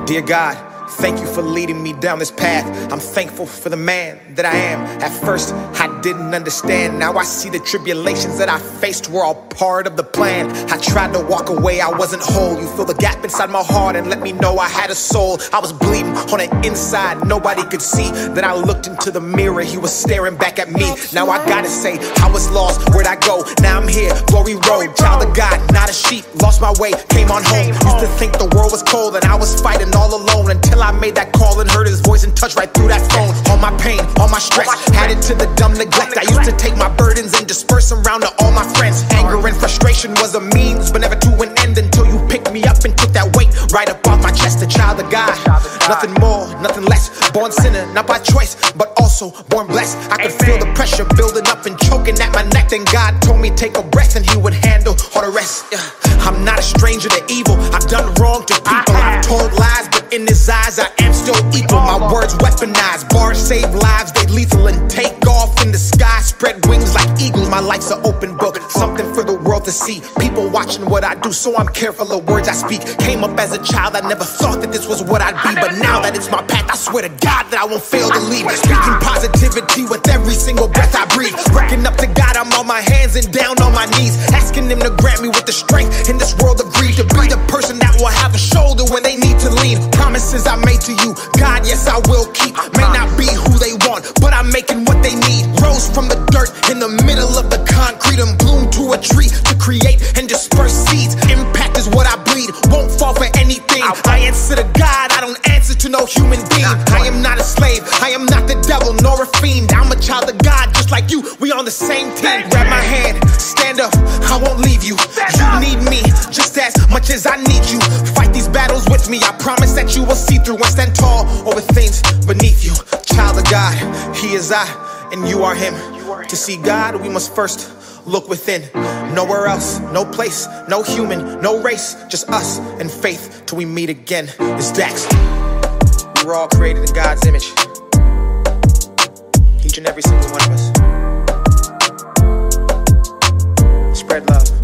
Dear God, thank you for leading me down this path. I'm thankful for the man that I am. At first, I didn't understand. Now I see the tribulations that I faced were all part of the plan. I tried to walk away, I wasn't whole. You fill the gap inside my heart and let me know I had a soul. I was bleeding on the inside, nobody could see. Then I looked into the mirror, he was staring back at me. Now I gotta say, I was lost, where'd I go? Now I'm here, glory road. Child of God, not a sheep, lost my way, came on home. Used to think the world was cold and I was fighting all alone, until I made that call and heard his voice and touched right through that phone. All my pain, all my stress, added to the dumb neglect. I used to take my burdens and disperse them around to all my friends. Anger and frustration was a means, but never to an end, until you picked me up and took that weight right up off my chest. A child of God, nothing more, nothing less. Born sinner, not by choice, but also born blessed. I could feel the pressure building up and choking at my neck. Then God told me take a breath and he would handle all the rest. I'm not a stranger to evil, I've done wrong to people, I've told lies, but in his eyes I am still equal. My words weaponized, bars save lives, they lethal and take off in the sky, spread wings like eagles. My life's an open book, something for the world to see. People watching what I do, so I'm careful of words I speak. Came up as a child, I never thought that this was what I'd be, but now that it's my path, I swear to God that I won't fail to lead. Speaking positivity with every single breath I breathe. Looking up to God, I'm on my hands and down on my knees, asking him to grant me with the strength in this world of greed, to be the person that will have a shoulder when they need to lean. Promises I made to you, God, yes I will keep. May not be who they want, but I'm making what they need. Rose from the dirt in the middle of the concrete and bloomed to a tree to create and disperse seeds. Impact is what I bleed, won't fall for anything. I answer to God, I don't answer to no human being. I am not a slave, I am not the devil nor a fiend. I'm a child of God just like you, we on the same team. Grab my hand, stand up, I won't leave you. You need me just as much as I need you. Fight these battles with me, I promise that you will see through and stand tall over things beneath you. Child of God, he is I and you are him. To see God, we must first look within. Nowhere else, no place, no human, no race, just us and faith till we meet again. It's Dax. We're all created in God's image, each and every single one of us. Spread love.